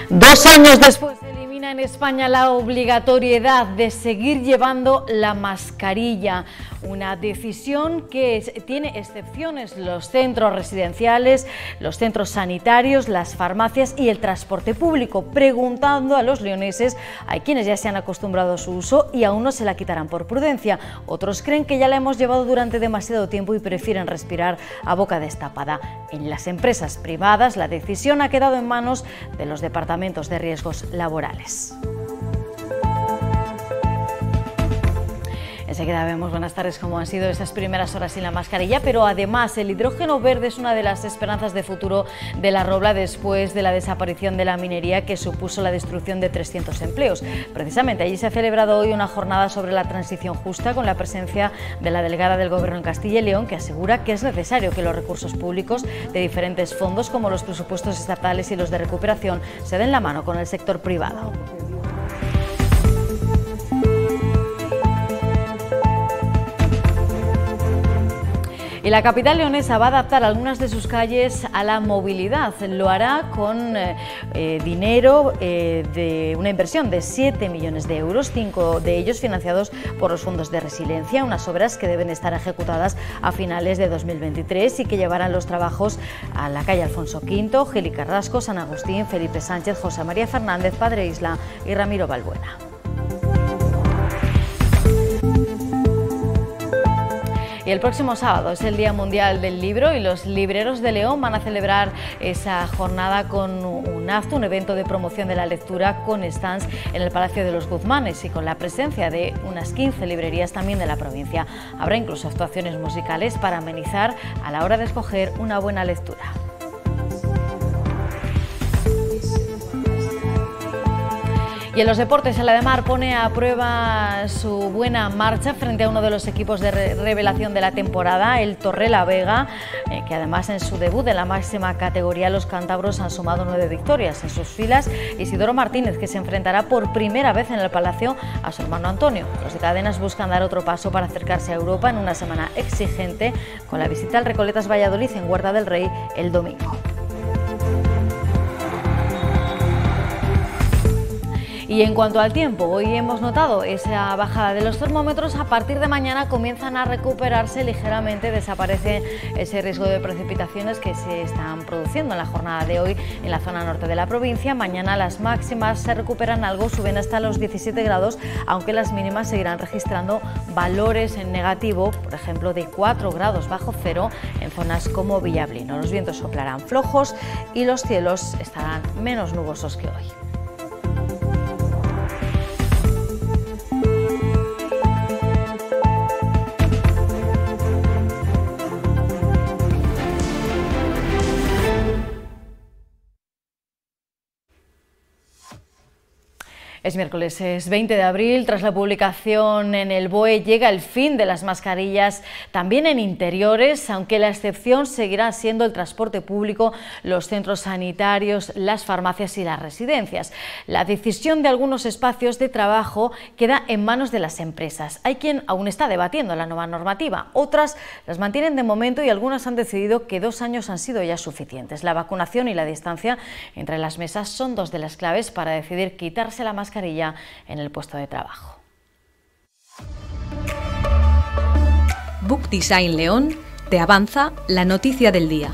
2 años después se elimina en España la obligatoriedad de seguir llevando la mascarilla, una decisión que tiene excepciones: los centros residenciales, los centros sanitarios, las farmacias y el transporte público. Preguntando a los leoneses, hay quienes ya se han acostumbrado a su uso y aún no se la quitarán por prudencia. Otros creen que ya la hemos llevado durante demasiado tiempo y prefieren respirar a boca destapada. En las empresas privadas la decisión ha quedado en manos de los departamentos de riesgos laborales. Enseguida vemos, buenas tardes, cómo han sido esas primeras horas sin la mascarilla, pero además el hidrógeno verde es una de las esperanzas de futuro de La Robla después de la desaparición de la minería que supuso la destrucción de 300 empleos. Precisamente allí se ha celebrado hoy una jornada sobre la transición justa con la presencia de la delegada del Gobierno en Castilla y León, que asegura que es necesario que los recursos públicos de diferentes fondos, como los presupuestos estatales y los de recuperación, se den la mano con el sector privado. Y la capital leonesa va a adaptar algunas de sus calles a la movilidad. Lo hará con dinero de una inversión de 7 millones de euros, 5 de ellos financiados por los fondos de resiliencia, unas obras que deben estar ejecutadas a finales de 2023 y que llevarán los trabajos a la calle Alfonso V, Gili Carrasco, San Agustín, Felipe Sánchez, José María Fernández, Padre Isla y Ramiro Balbuena. Y el próximo sábado es el Día Mundial del Libro y los libreros de León van a celebrar esa jornada con un acto, un evento de promoción de la lectura con stands en el Palacio de los Guzmanes y con la presencia de unas 15 librerías también de la provincia. Habrá incluso actuaciones musicales para amenizar a la hora de escoger una buena lectura. Y en los deportes, el Ademar pone a prueba su buena marcha frente a uno de los equipos de revelación de la temporada, el Torrelavega, que además en su debut en la máxima categoría los cántabros han sumado 9 victorias. En sus filas, Isidoro Martínez, que se enfrentará por primera vez en el Palacio a su hermano Antonio. Los de Cadenas buscan dar otro paso para acercarse a Europa en una semana exigente, con la visita al Recoletas Valladolid en Huerta del Rey el domingo. Y en cuanto al tiempo, hoy hemos notado esa bajada de los termómetros. A partir de mañana comienzan a recuperarse ligeramente, desaparece ese riesgo de precipitaciones que se están produciendo en la jornada de hoy en la zona norte de la provincia. Mañana las máximas se recuperan algo, suben hasta los 17 grados, aunque las mínimas seguirán registrando valores en negativo, por ejemplo de 4 grados bajo cero en zonas como Villablino. Los vientos soplarán flojos y los cielos estarán menos nubosos que hoy. Es miércoles, es 20 de abril, tras la publicación en el BOE llega el fin de las mascarillas también en interiores, aunque la excepción seguirá siendo el transporte público, los centros sanitarios, las farmacias y las residencias. La decisión de algunos espacios de trabajo queda en manos de las empresas. Hay quien aún está debatiendo la nueva normativa, otras las mantienen de momento y algunas han decidido que 2 años han sido ya suficientes. La vacunación y la distancia entre las mesas son 2 de las claves para decidir quitarse la mascarilla en el puesto de trabajo. Book Design León te avanza la noticia del día.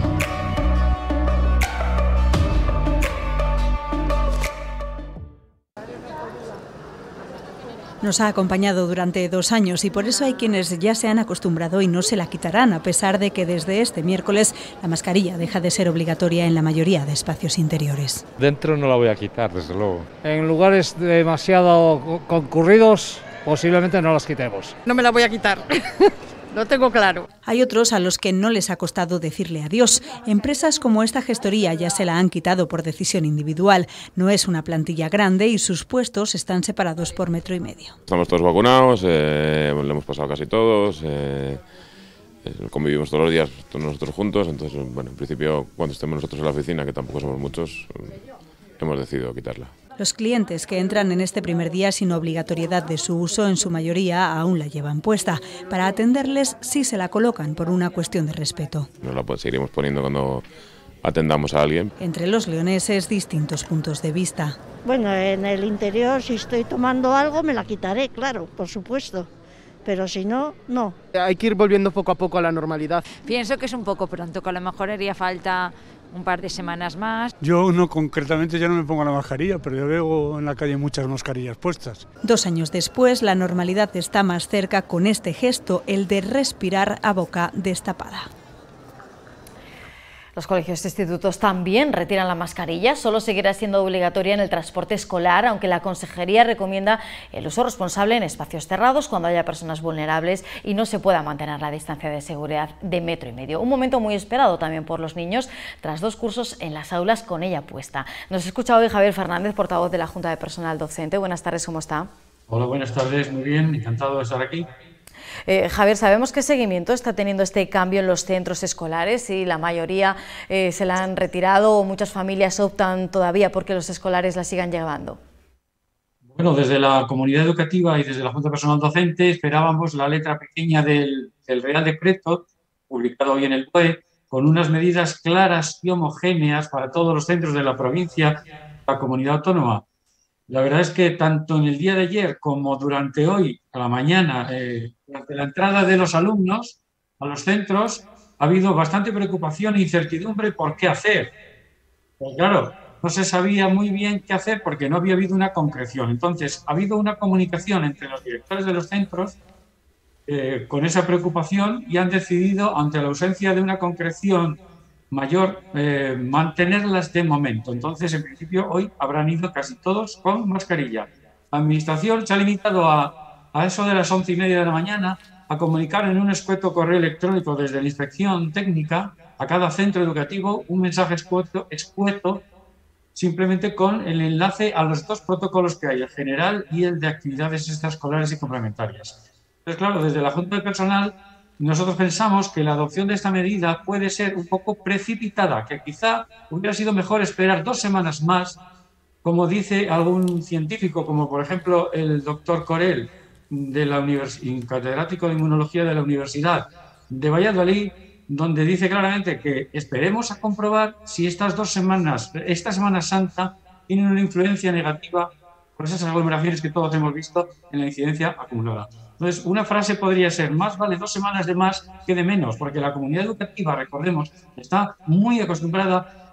Nos ha acompañado durante 2 años y por eso hay quienes ya se han acostumbrado y no se la quitarán, a pesar de que desde este miércoles la mascarilla deja de ser obligatoria en la mayoría de espacios interiores. Dentro no la voy a quitar, desde luego. En lugares demasiado concurridos posiblemente no las quitemos. No me la voy a quitar. Lo tengo claro. Hay otros a los que no les ha costado decirle adiós. Empresas como esta gestoría ya se la han quitado por decisión individual. No es una plantilla grande y sus puestos están separados por 1,5 metros. Estamos todos vacunados, lo hemos pasado casi todos, convivimos todos los días todos nosotros juntos, entonces, bueno, en principio cuando estemos nosotros en la oficina, que tampoco somos muchos, hemos decidido quitarla. Los clientes que entran en este primer día sin obligatoriedad de su uso, en su mayoría aún la llevan puesta. Para atenderles sí se la colocan por una cuestión de respeto. Nos la seguiremos poniendo cuando atendamos a alguien. Entre los leoneses, distintos puntos de vista. Bueno, en el interior, si estoy tomando algo, me la quitaré, claro, por supuesto. Pero si no, no. Hay que ir volviendo poco a poco a la normalidad. Pienso que es un poco pronto, que a lo mejor haría falta un par de semanas más. Yo no, concretamente ya no me pongo la mascarilla, pero yo veo en la calle muchas mascarillas puestas. 2 años después, la normalidad está más cerca con este gesto, el de respirar a boca destapada. Los colegios e institutos también retiran la mascarilla, solo seguirá siendo obligatoria en el transporte escolar, aunque la Consejería recomienda el uso responsable en espacios cerrados cuando haya personas vulnerables y no se pueda mantener la distancia de seguridad de 1,5 metros. Un momento muy esperado también por los niños, tras 2 cursos en las aulas con ella puesta. Nos escucha hoy Javier Fernández, portavoz de la Junta de Personal Docente. Buenas tardes, ¿cómo está? Hola, buenas tardes, muy bien, encantado de estar aquí. Javier, sabemos qué seguimiento está teniendo este cambio en los centros escolares y la mayoría se la han retirado o muchas familias optan todavía porque los escolares la sigan llevando. Bueno, desde la comunidad educativa y desde la Junta de Personal Docente esperábamos la letra pequeña del Real Decreto, publicado hoy en el BOE, con unas medidas claras y homogéneas para todos los centros de la provincia, la comunidad autónoma. La verdad es que tanto en el día de ayer como durante hoy, a la mañana, durante la entrada de los alumnos a los centros, ha habido bastante preocupación e incertidumbre por qué hacer. Pues claro, no se sabía muy bien qué hacer porque no había habido una concreción. Entonces, ha habido una comunicación entre los directores de los centros con esa preocupación y han decidido, ante la ausencia de una concreción mayor, mantenerlas de momento. Entonces, en principio, hoy habrán ido casi todos con mascarilla. La Administración se ha limitado a eso de las 11:30 de la mañana a comunicar en un escueto correo electrónico desde la Inspección Técnica a cada centro educativo un mensaje escueto simplemente con el enlace a los 2 protocolos que hay, el general y el de actividades extraescolares y complementarias. Entonces, claro, desde la Junta de Personal nosotros pensamos que la adopción de esta medida puede ser un poco precipitada, que quizá hubiera sido mejor esperar 2 semanas más, como dice algún científico, como por ejemplo el doctor Corel, catedrático de Inmunología de la Universidad de Valladolid, donde dice claramente que esperemos a comprobar si estas 2 semanas, esta Semana Santa, tienen una influencia negativa por esas aglomeraciones que todos hemos visto en la incidencia acumulada. Entonces, una frase podría ser: más vale 2 semanas de más que de menos, porque la comunidad educativa, recordemos, está muy acostumbrada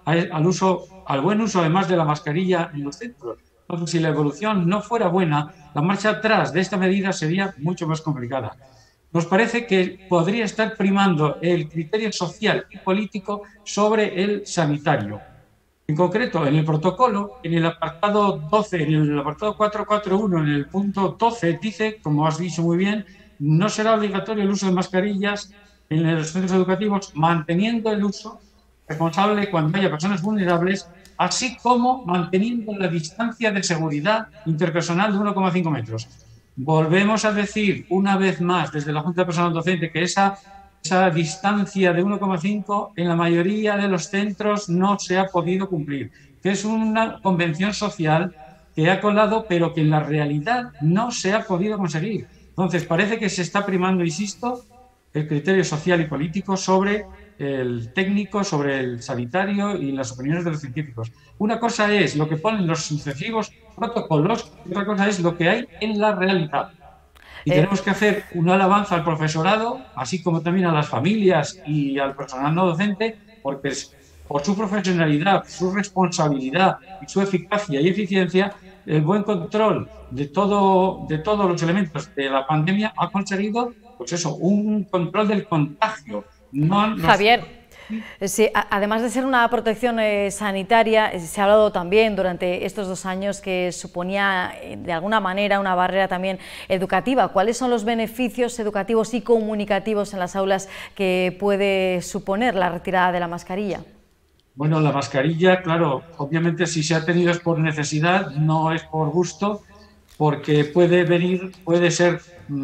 al buen uso, además de la mascarilla en los centros. Entonces, si la evolución no fuera buena, la marcha atrás de esta medida sería mucho más complicada. Nos parece que podría estar primando el criterio social y político sobre el sanitario. En concreto, en el protocolo, en el apartado 12, en el apartado 441, en el punto 12, dice, como has dicho muy bien, no será obligatorio el uso de mascarillas en los centros educativos, manteniendo el uso responsable cuando haya personas vulnerables, así como manteniendo la distancia de seguridad interpersonal de 1,5 metros. Volvemos a decir una vez más desde la Junta de Personal Docente que esa distancia de 1,5 en la mayoría de los centros no se ha podido cumplir, que es una convención social que ha colado, pero que en la realidad no se ha podido conseguir. Entonces, parece que se está primando, insisto, el criterio social y político sobre el técnico, sobre el sanitario y las opiniones de los científicos. Una cosa es lo que ponen los sucesivos protocolos y otra cosa es lo que hay en la realidad. Y tenemos que hacer una alabanza al profesorado, así como también a las familias y al personal no docente, porque por su profesionalidad, su responsabilidad y su eficacia y eficiencia, el buen control de todos los elementos de la pandemia ha conseguido, pues eso, un control del contagio. Javier, sí, además de ser una protección sanitaria, se ha hablado también durante estos 2 años que suponía de alguna manera una barrera también educativa. ¿Cuáles son los beneficios educativos y comunicativos en las aulas que puede suponer la retirada de la mascarilla? Bueno, la mascarilla, claro, obviamente si se ha tenido es por necesidad, no es por gusto, porque puede ser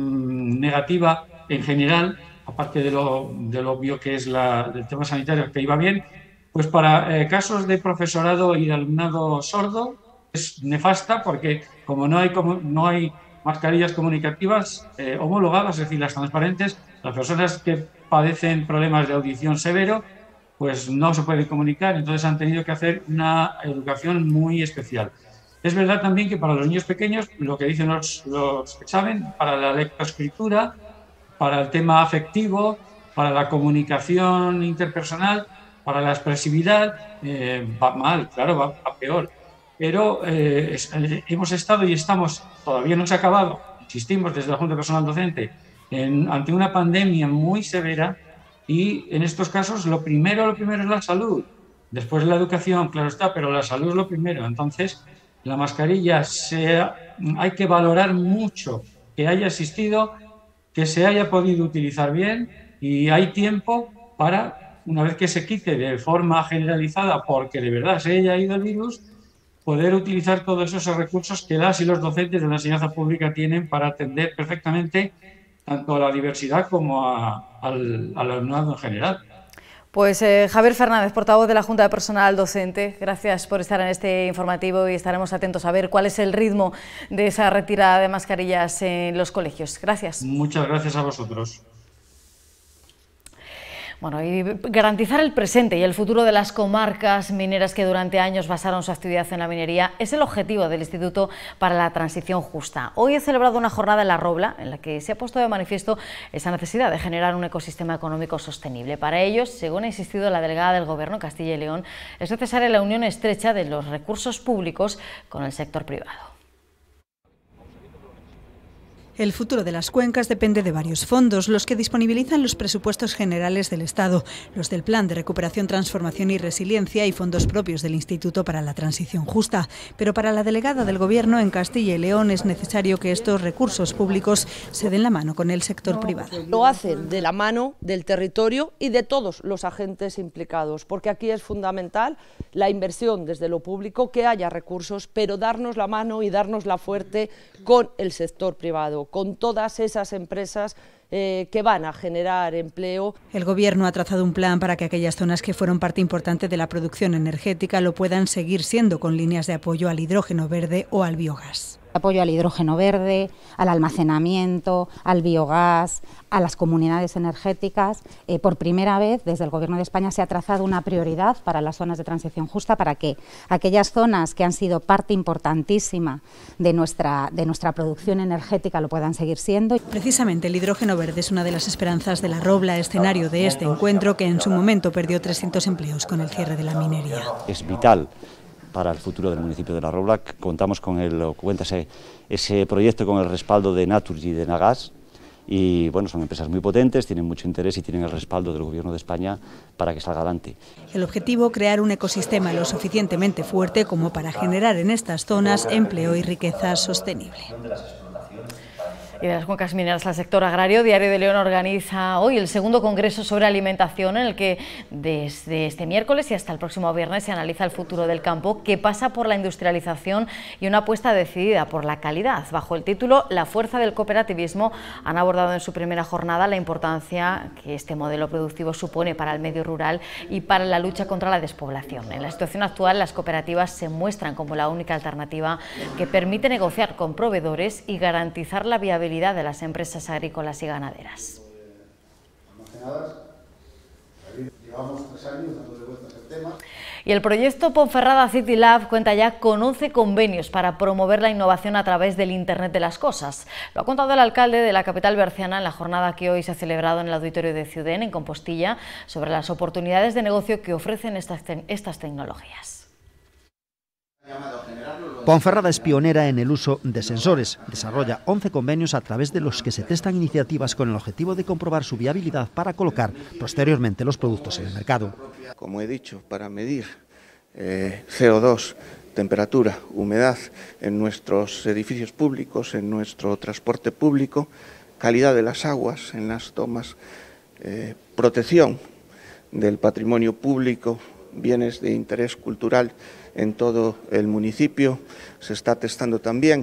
negativa en general, aparte de lo obvio que es del tema sanitario, que iba bien, pues para casos de profesorado y de alumnado sordo es nefasta porque como no hay mascarillas comunicativas homologadas, es decir, las transparentes, las personas que padecen problemas de audición severo pues no se pueden comunicar, entonces han tenido que hacer una educación muy especial. Es verdad también que para los niños pequeños, lo que dicen los que saben, para la lectoescritura, para el tema afectivo, para la comunicación interpersonal, para la expresividad, va mal, claro, va peor. Pero hemos estado y estamos, todavía no se ha acabado, insistimos desde la Junta de Personal Docente, ante una pandemia muy severa y en estos casos lo primero es la salud. Después la educación, claro está, pero la salud es lo primero. Entonces, la mascarilla hay que valorar mucho que haya existido, que se haya podido utilizar bien y hay tiempo para, una vez que se quite de forma generalizada, porque de verdad se haya ido el virus, poder utilizar todos esos recursos que las y los docentes de la enseñanza pública tienen para atender perfectamente tanto a la diversidad como al alumnado en general. Pues Javier Fernández, portavoz de la Junta de Personal Docente, gracias por estar en este informativo y estaremos atentos a ver cuál es el ritmo de esa retirada de mascarillas en los colegios. Gracias. Muchas gracias a vosotros. Bueno, y garantizar el presente y el futuro de las comarcas mineras que durante años basaron su actividad en la minería es el objetivo del Instituto para la Transición Justa. Hoy he celebrado una jornada en La Robla en la que se ha puesto de manifiesto esa necesidad de generar un ecosistema económico sostenible. Para ello, según ha insistido la delegada del Gobierno de Castilla y León, es necesaria la unión estrecha de los recursos públicos con el sector privado. El futuro de las cuencas depende de varios fondos, los que disponibilizan los presupuestos generales del Estado, los del Plan de Recuperación, Transformación y Resiliencia y fondos propios del Instituto para la Transición Justa. Pero para la delegada del Gobierno en Castilla y León es necesario que estos recursos públicos se den la mano con el sector privado. Lo hacen de la mano del territorio y de todos los agentes implicados, porque aquí es fundamental la inversión desde lo público, que haya recursos, pero darnos la mano y darnos la fuerte con el sector privado, con todas esas empresas que van a generar empleo. El Gobierno ha trazado un plan para que aquellas zonas que fueron parte importante de la producción energética lo puedan seguir siendo, con líneas de apoyo al hidrógeno verde o al biogás. Apoyo al hidrógeno verde, al almacenamiento, al biogás, a las comunidades energéticas. Por primera vez, desde el Gobierno de España se ha trazado una prioridad para las zonas de transición justa, para que aquellas zonas que han sido parte importantísima de nuestra producción energética lo puedan seguir siendo. Precisamente el hidrógeno verde es una de las esperanzas de La Robla, escenario de este encuentro que en su momento perdió 300 empleos con el cierre de la minería. Es vital para el futuro del municipio de La Robla. Contamos con ese proyecto con el respaldo de Naturgy y de Nagas, y bueno, son empresas muy potentes, tienen mucho interés y tienen el respaldo del Gobierno de España para que salga adelante. El objetivo, crear un ecosistema lo suficientemente fuerte como para generar en estas zonas empleo y riqueza sostenible. Y de las cuencas mineras al sector agrario, Diario de León organiza hoy el segundo congreso sobre alimentación, en el que desde este miércoles y hasta el próximo viernes se analiza el futuro del campo, que pasa por la industrialización y una apuesta decidida por la calidad. Bajo el título La fuerza del cooperativismo, han abordado en su primera jornada la importancia que este modelo productivo supone para el medio rural y para la lucha contra la despoblación. En la situación actual, las cooperativas se muestran como la única alternativa que permite negociar con proveedores y garantizar la viabilidad de las empresas agrícolas y ganaderas. Y el proyecto Ponferrada City Lab cuenta ya con 11 convenios para promover la innovación a través del Internet de las cosas. Lo ha contado el alcalde de la capital berciana en la jornada que hoy se ha celebrado en el auditorio de Ciudén, en Compostilla, sobre las oportunidades de negocio que ofrecen estas tecnologías. Ponferrada es pionera en el uso de sensores. Desarrolla 11 convenios a través de los que se testan iniciativas con el objetivo de comprobar su viabilidad para colocar posteriormente los productos en el mercado. Como he dicho, para medir CO2, temperatura, humedad en nuestros edificios públicos, en nuestro transporte público, calidad de las aguas en las tomas, protección del patrimonio público, bienes de interés cultural en todo el municipio. Se está testando también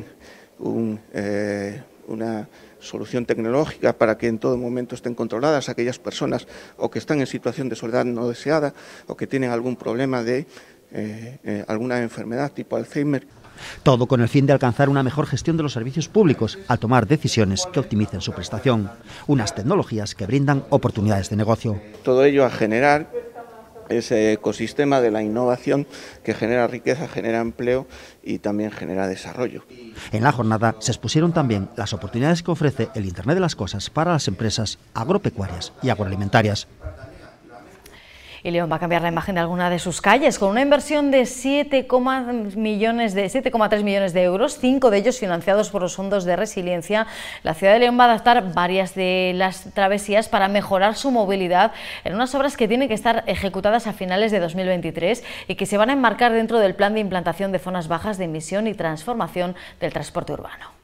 una solución tecnológica para que en todo momento estén controladas aquellas personas o que están en situación de soledad no deseada o que tienen algún problema de alguna enfermedad tipo Alzheimer. Todo con el fin de alcanzar una mejor gestión de los servicios públicos al tomar decisiones que optimicen su prestación. Unas tecnologías que brindan oportunidades de negocio. Todo ello a generar ese ecosistema de la innovación que genera riqueza, genera empleo y también genera desarrollo. En la jornada se expusieron también las oportunidades que ofrece el Internet de las Cosas para las empresas agropecuarias y agroalimentarias. Y León va a cambiar la imagen de alguna de sus calles con una inversión de 7,3 millones de euros, 5 de ellos financiados por los fondos de resiliencia. La ciudad de León va a adaptar varias de las travesías para mejorar su movilidad en unas obras que tienen que estar ejecutadas a finales de 2023 y que se van a enmarcar dentro del plan de implantación de zonas bajas de emisión y transformación del transporte urbano.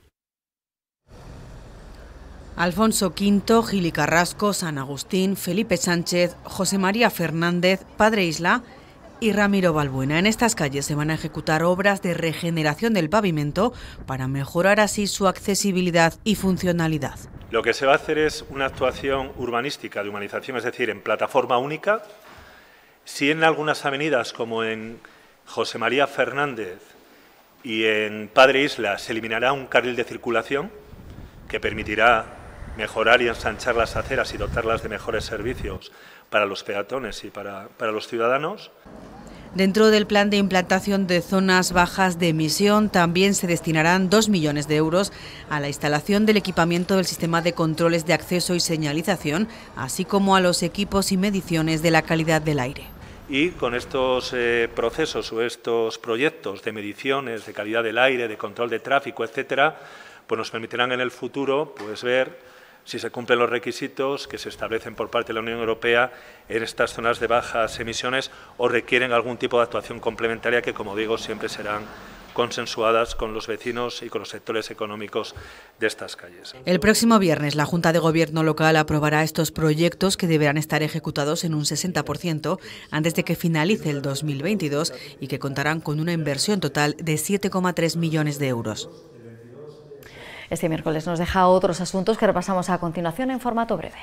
Alfonso V, Gili Carrasco, San Agustín, Felipe Sánchez, José María Fernández, Padre Isla y Ramiro Balbuena. En estas calles se van a ejecutar obras de regeneración del pavimento para mejorar así su accesibilidad y funcionalidad. Lo que se va a hacer es una actuación urbanística de humanización, es decir, en plataforma única. Si en algunas avenidas, como en José María Fernández y en Padre Isla, se eliminará un carril de circulación que permitirá mejorar y ensanchar las aceras y dotarlas de mejores servicios para los peatones y para los ciudadanos. Dentro del plan de implantación de zonas bajas de emisión también se destinarán 2 millones de euros a la instalación del equipamiento del sistema de controles de acceso y señalización, así como a los equipos y mediciones de la calidad del aire. Y con estos procesos o estos proyectos de mediciones de calidad del aire, de control de tráfico, etcétera, pues nos permitirán en el futuro pues ver si se cumplen los requisitos que se establecen por parte de la Unión Europea en estas zonas de bajas emisiones o requieren algún tipo de actuación complementaria que, como digo, siempre serán consensuadas con los vecinos y con los sectores económicos de estas calles. El próximo viernes la Junta de Gobierno local aprobará estos proyectos que deberán estar ejecutados en un 60% antes de que finalice el 2022 y que contarán con una inversión total de 7,3 millones de euros. Este miércoles nos deja otros asuntos que repasamos a continuación en formato breve.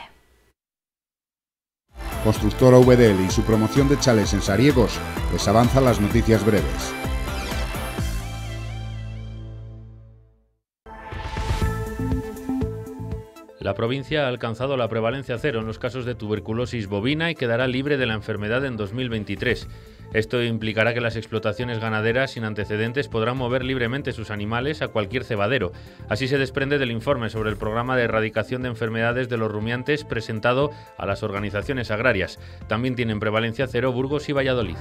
Constructora VDL y su promoción de chalés en Sariegos les avanzan las noticias breves. La provincia ha alcanzado la prevalencia cero en los casos de tuberculosis bovina y quedará libre de la enfermedad en 2023. Esto implicará que las explotaciones ganaderas sin antecedentes podrán mover libremente sus animales a cualquier cebadero. Así se desprende del informe sobre el programa de erradicación de enfermedades de los rumiantes presentado a las organizaciones agrarias. También tienen prevalencia cero Burgos y Valladolid.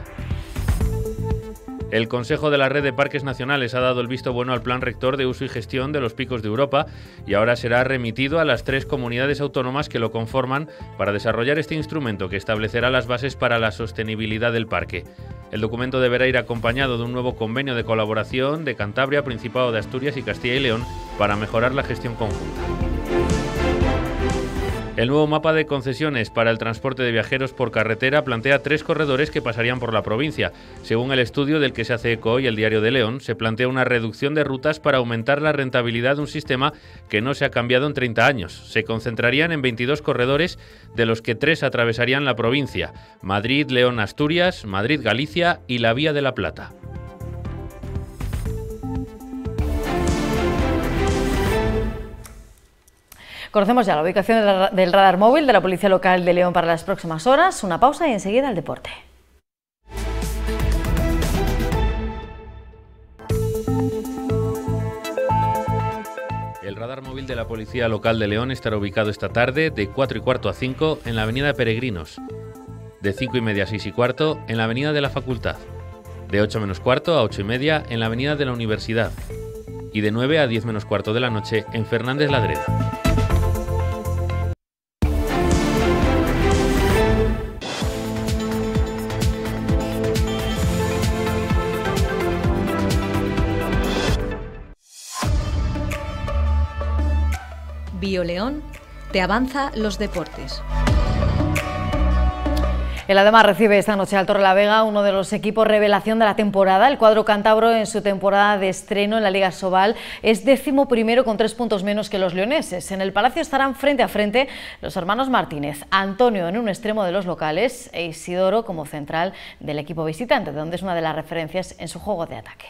El Consejo de la Red de Parques Nacionales ha dado el visto bueno al Plan Rector de Uso y Gestión de los Picos de Europa y ahora será remitido a las 3 comunidades autónomas que lo conforman para desarrollar este instrumento que establecerá las bases para la sostenibilidad del parque. El documento deberá ir acompañado de un nuevo convenio de colaboración de Cantabria, Principado de Asturias y Castilla y León para mejorar la gestión conjunta. El nuevo mapa de concesiones para el transporte de viajeros por carretera plantea 3 corredores que pasarían por la provincia. Según el estudio del que se hace eco hoy el Diario de León, se plantea una reducción de rutas para aumentar la rentabilidad de un sistema que no se ha cambiado en 30 años. Se concentrarían en 22 corredores, de los que 3 atravesarían la provincia: Madrid, León, Asturias, Madrid, Galicia y la Vía de la Plata. Conocemos ya la ubicación del radar móvil de la Policía Local de León para las próximas horas. Una pausa y enseguida el deporte. El radar móvil de la Policía Local de León estará ubicado esta tarde de 4:15 a 5 en la Avenida Peregrinos, de 5:30 a 6:15 en la Avenida de la Facultad, de 8:15 a 8:30 en la Avenida de la Universidad y de 9 a 10:15 de la noche en Fernández Ladreda. BioLeón te avanza los deportes. El Ademar recibe esta noche al Torrelavega, uno de los equipos revelación de la temporada. El cuadro cántabro en su temporada de estreno en la Liga Sobal es 11º con 3 puntos menos que los leoneses. En el Palacio estarán frente a frente los hermanos Martínez, Antonio en un extremo de los locales e Isidoro como central del equipo visitante, donde es una de las referencias en su juego de ataque.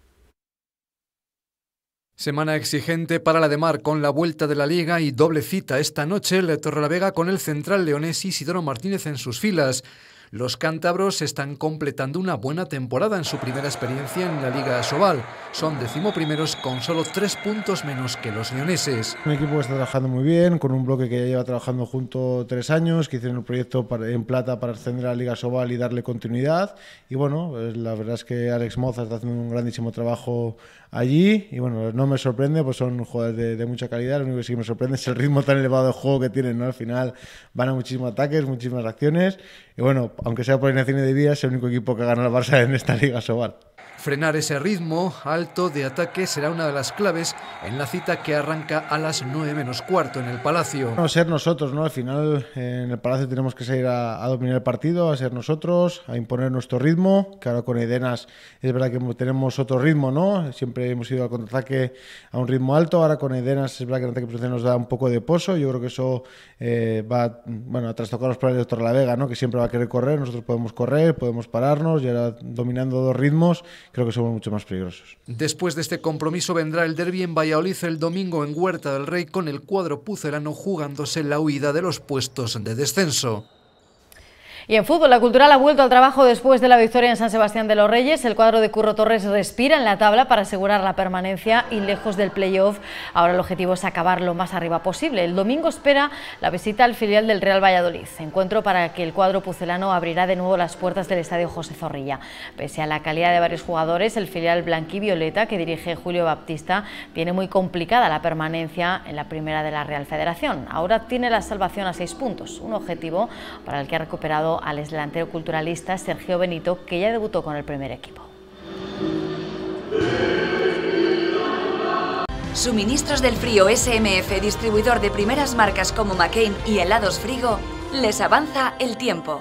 Semana exigente para la Ademar con la vuelta de la Liga y doble cita esta noche el de Torrelavega con el central leonés Isidoro Martínez en sus filas. Los cántabros están completando una buena temporada en su primera experiencia en la Liga Asobal. Son 11º con solo 3 puntos menos que los leoneses. Un equipo que está trabajando muy bien, con un bloque que ya lleva trabajando junto 3 años, que hicieron un proyecto en plata para ascender a la Liga Asobal y darle continuidad. Y bueno, pues la verdad es que Alex Moza está haciendo un grandísimo trabajo allí y bueno, no me sorprende, pues son jugadores de mucha calidad. Lo único que sí que me sorprende es el ritmo tan elevado de juego que tienen, ¿no? Al final van a muchísimos ataques, muchísimas acciones y bueno, aunque sea por alineación de vida, es el único equipo que gana el Barça en esta Liga Asobal. Frenar ese ritmo alto de ataque será una de las claves en la cita que arranca a las 9:15 en el Palacio. No ser nosotros, ¿no? Al final en el Palacio tenemos que salir a dominar el partido, a ser nosotros, a imponer nuestro ritmo, que ahora con Edenas es verdad que tenemos otro ritmo, ¿no? Siempre hemos ido al contraataque a un ritmo alto, ahora con Edenas es verdad que el ataque nos da un poco de pozo, yo creo que eso va a trastocar los planes de Torrelavega, ¿no? Que siempre va a querer correr, nosotros podemos correr, podemos pararnos y ahora dominando dos ritmos creo que somos mucho más peligrosos. Después de este compromiso vendrá el derbi en Valladolid el domingo en Huerta del Rey con el cuadro pucelano jugándose la huida de los puestos de descenso. Y en fútbol, la Cultural ha vuelto al trabajo después de la victoria en San Sebastián de los Reyes. El cuadro de Curro Torres respira en la tabla para asegurar la permanencia y lejos del playoff. Ahora el objetivo es acabar lo más arriba posible. El domingo espera la visita al filial del Real Valladolid. Encuentro para que el cuadro pucelano abrirá de nuevo las puertas del estadio José Zorrilla. Pese a la calidad de varios jugadores, el filial blanquivioleta que dirige Julio Baptista tiene muy complicada la permanencia en la primera de la Real Federación. Ahora tiene la salvación a 6 puntos, un objetivo para el que ha recuperado al exdelantero culturalista Sergio Benito, que ya debutó con el primer equipo. Suministros del Frío SMF, distribuidor de primeras marcas como McCain y helados Frigo, les avanza el tiempo.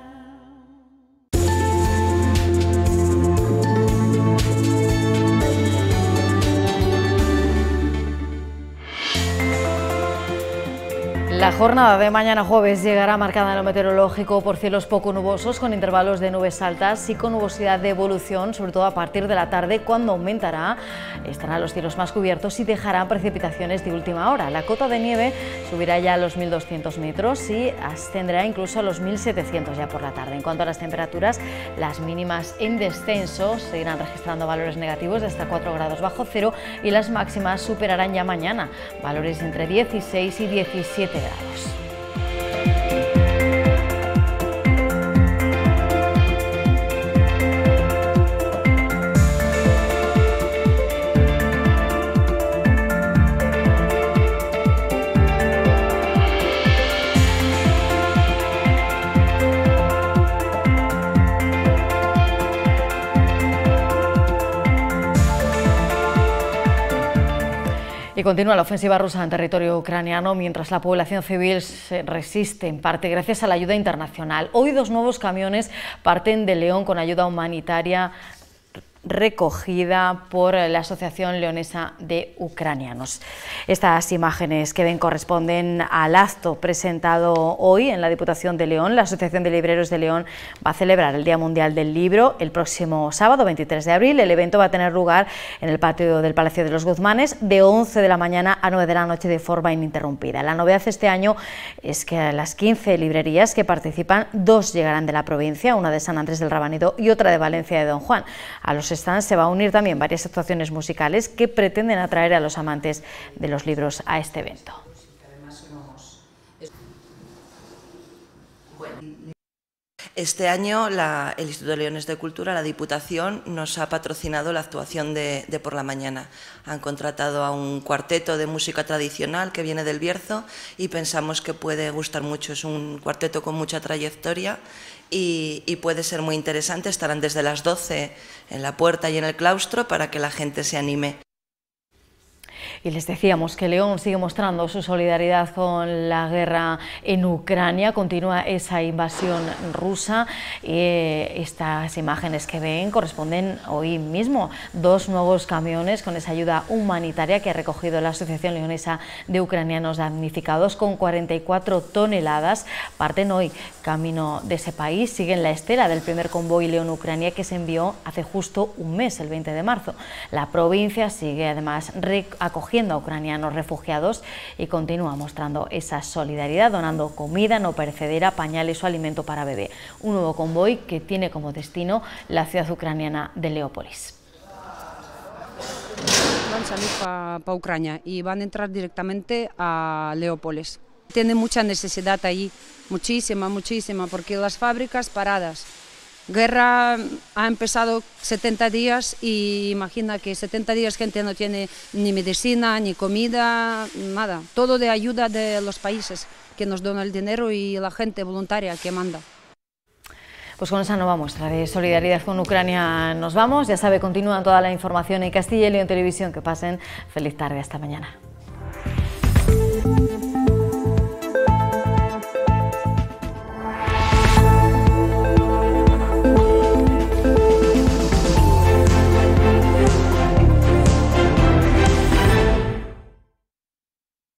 La jornada de mañana jueves llegará marcada en lo meteorológico por cielos poco nubosos con intervalos de nubes altas y con nubosidad de evolución, sobre todo a partir de la tarde, cuando aumentará. Estarán los cielos más cubiertos y dejarán precipitaciones de última hora. La cota de nieve subirá ya a los 1.200 metros y ascenderá incluso a los 1.700 ya por la tarde. En cuanto a las temperaturas, las mínimas en descenso seguirán registrando valores negativos de hasta 4 grados bajo cero y las máximas superarán ya mañana valores entre 16 y 17 grados. Y continúa la ofensiva rusa en territorio ucraniano mientras la población civil se resiste en parte gracias a la ayuda internacional. Hoy 2 nuevos camiones parten de León con ayuda humanitaria recogida por la Asociación Leonesa de Ucranianos. Estas imágenes que ven corresponden al acto presentado hoy en la Diputación de León. La Asociación de Libreros de León va a celebrar el Día Mundial del Libro el próximo sábado 23 de abril. El evento va a tener lugar en el patio del Palacio de los Guzmanes de 11 de la mañana a 9 de la noche de forma ininterrumpida. La novedad este año es que a las 15 librerías que participan, 2 llegarán de la provincia, una de San Andrés del Rabanido y otra de Valencia de Don Juan. A los stands se va a unir también varias actuaciones musicales que pretenden atraer a los amantes de los libros a este evento. Este año el Instituto de Leones de Cultura, la Diputación, nos ha patrocinado la actuación de por la mañana. Han contratado a un cuarteto de música tradicional que viene del Bierzo y pensamos que puede gustar mucho. Es un cuarteto con mucha trayectoria y puede ser muy interesante. Estarán desde las 12 en la puerta y en el claustro para que la gente se anime. Y les decíamos que León sigue mostrando su solidaridad con la guerra en Ucrania, continúa esa invasión rusa y estas imágenes que ven corresponden hoy mismo. 2 nuevos camiones con esa ayuda humanitaria que ha recogido la Asociación Leonesa de Ucranianos Damnificados con 44 toneladas. Parten hoy camino de ese país, siguen la estela del primer convoy León-Ucrania que se envió hace justo un mes, el 20 de marzo. La provincia sigue además acogiendo acogiendo a ucranianos refugiados y continúa mostrando esa solidaridad, donando comida no perecedera, pañales o alimento para bebé. Un nuevo convoy que tiene como destino la ciudad ucraniana de Leópolis. Van a salir para Ucrania y van a entrar directamente a Leópolis. Tiene mucha necesidad ahí, muchísima, porque las fábricas paradas. Guerra ha empezado 70 días y imagina que 70 días gente no tiene ni medicina, ni comida, nada. Todo de ayuda de los países que nos donan el dinero y la gente voluntaria que manda. Pues con esa nueva muestra de solidaridad con Ucrania nos vamos. Ya sabe, continúan toda la información en Castilla y León Televisión. Que pasen feliz tarde. Hasta mañana.